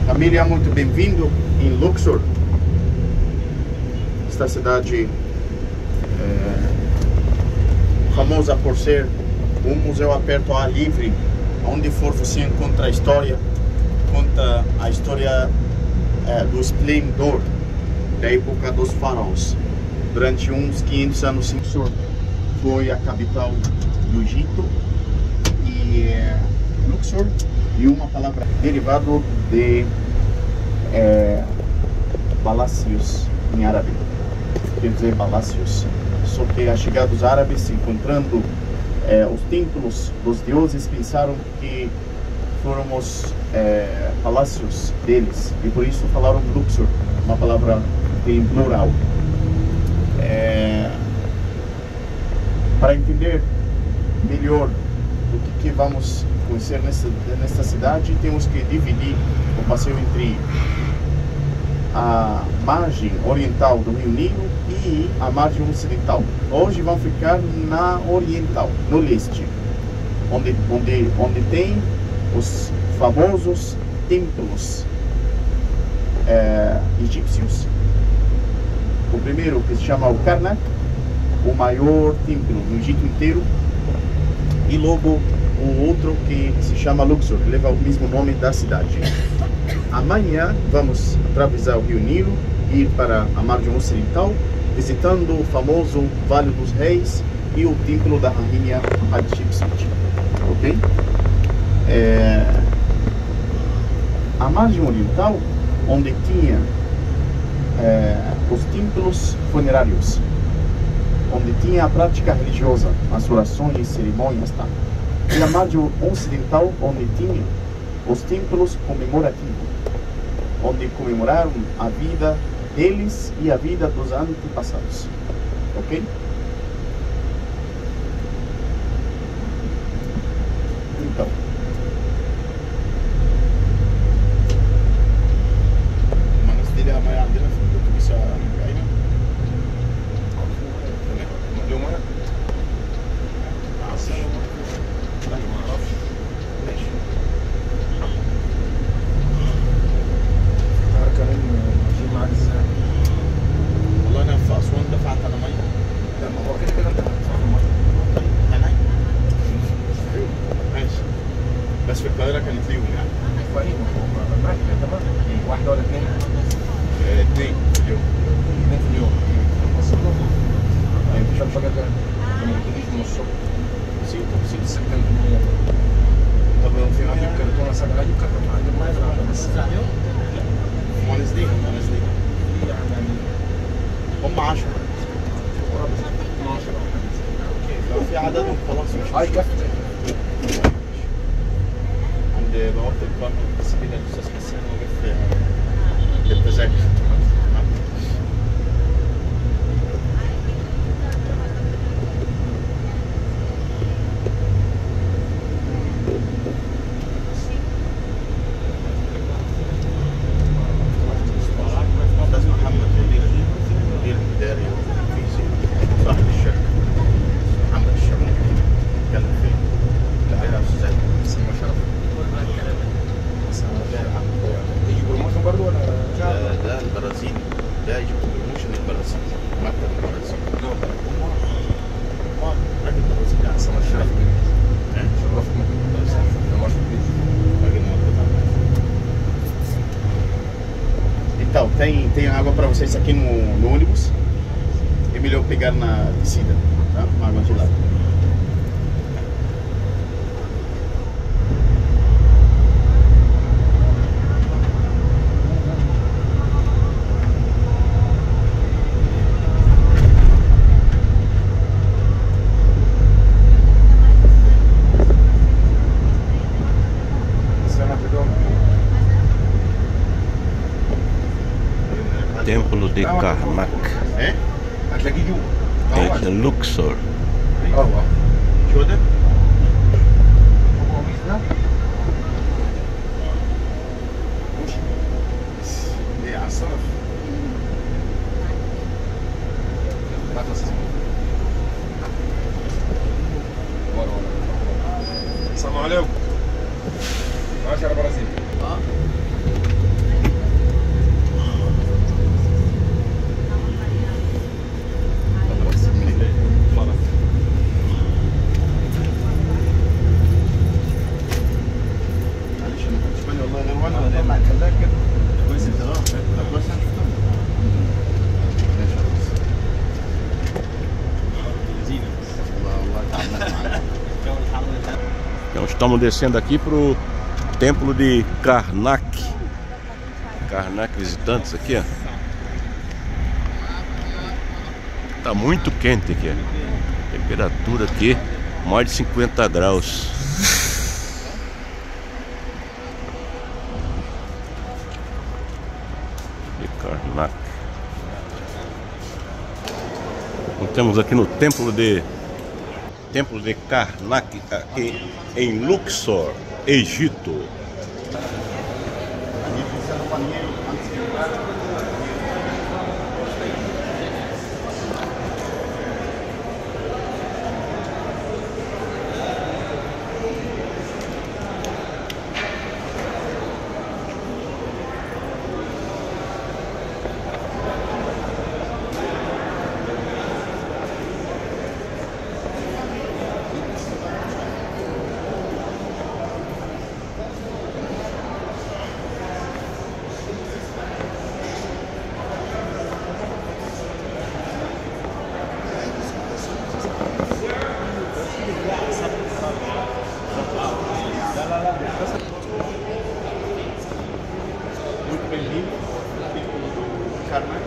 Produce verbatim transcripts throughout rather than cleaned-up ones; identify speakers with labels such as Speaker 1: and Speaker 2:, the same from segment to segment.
Speaker 1: Família, muito bem-vindo em Luxor. Esta cidade é famosa por ser um museu aberto ao ar livre. Onde for você encontra a história, conta a história é, do esplendor da época dos faraós. Durante uns quinhentos anos, Luxor foi a capital do Egito. E é, Luxor e uma palavra derivado de é, palácios em árabe, quer dizer palácios. Só que a chegada dos árabes, encontrando é, os templos dos deuses, pensaram que foram os é, palácios deles, e por isso falaram Luxor, uma palavra em plural. É, para entender melhor o que, que vamos conhecer nessa, nessa cidade, temos que dividir o passeio entre a margem oriental do Rio Nilo e a margem ocidental. Hoje vamos ficar na oriental, no leste, onde, onde, onde tem os famosos templos é, egípcios. O primeiro, que se chama o Karnak, o maior templo no Egito inteiro, e logo um outro que se chama Luxor, que leva o mesmo nome da cidade. Amanhã vamos atravessar o Rio Nilo e ir para a margem ocidental, visitando o famoso Vale dos Reis e o templo da rainha Hatshepsut. Ok? É... A margem oriental, onde tinha é, os templos funerários, onde tinha a prática religiosa, as orações, cerimônias, tá? E a margem ocidental, onde tinha os templos comemorativos, onde comemoraram a vida deles e a vida dos antepassados. Ok? Então, المنازل ما عندنا في الاتوبيس ايمن اليوم انا لا ما اعرفش ماشي كريم ماشي معاك ازاي والله انا في اسوان دفعت انا ميه لا ما هو كده كده انت هتدفع ميه انا ماشي بس في القاهره كانت ليهم يعني في ايه ماشي تمام واحده ولا اثنين اثنين في اليوم اثنين في اليوم بس مش الفجر ده ما بتجيش من الصبح نسيت نسيت السكن طب لو في اجيب كرتونه ساعه اجيب كرتونه اجيب ميه في العالم بس لا منزلين منزلين يعني هم عشرة اتناشر لو في عددهم خلاص مش هاي كفت عند بوابه القرن بس كده الاستاذ حسين وقف للتذاكر. Então, tem, tem água para vocês aqui no, no ônibus. É melhor pegar na descida, tá? Uma água gelada.
Speaker 2: Templo de Karnak
Speaker 1: É?
Speaker 2: em Luxor.
Speaker 1: شو ده؟ ايه على الصرف
Speaker 3: السلام عليكم. عشرة برازيل.
Speaker 1: اه
Speaker 2: estamos descendo aqui pro templo de Karnak. Karnak visitantes aqui, ó. Tá muito quente aqui, ó. Temperatura aqui mais de cinquenta graus. De Karnak. Estamos aqui no templo de Templo de Karnak, aqui em Luxor, Egito.
Speaker 1: Muito bem-vindo. Karnak.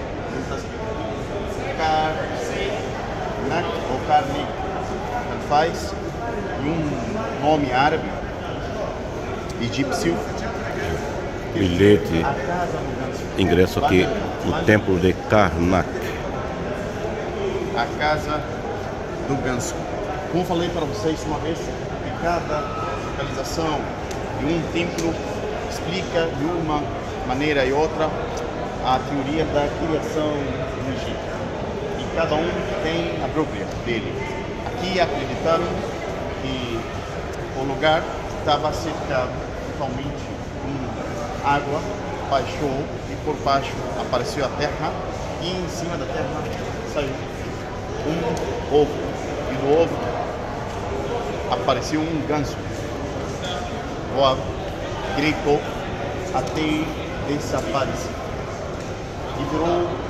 Speaker 1: Karnak ou Karnik. Tanto faz. E um nome árabe, egípcio.
Speaker 2: Bilhete, ingresso aqui no templo de Karnak.
Speaker 1: A casa do ganso. Como falei para vocês uma vez, que cada localização de um templo explica de uma maneira e outra a teoria da criação do Egito. E cada um tem a própria dele. Aqui acreditaram que o lugar estava cercado totalmente com água, baixou e por baixo apareceu a terra e em cima da terra saiu um ovo. E do ovo apareceu um ganso. Voava, gritou até desaparecer. E virou